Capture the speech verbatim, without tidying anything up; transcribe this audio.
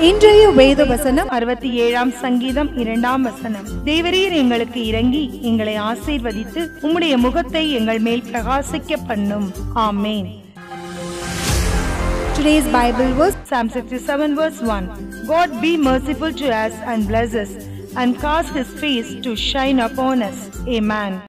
இன்றைய வேத வசனம் அறுபத்தி ஏழாம் சங்கீதம் இரண்டாம் வசனம். தேவரீர் எங்களுக்கு இறங்கி எங்களை ஆசீர்வதித்து உம்முடைய முகத்தை எங்கள் மேல் பிரகாசிக்க பண்ணும். ஆமென். Today's Bible verse, Psalm sixty-seven verse one. God be merciful to us and bless us and cause his face to shine upon us. Amen.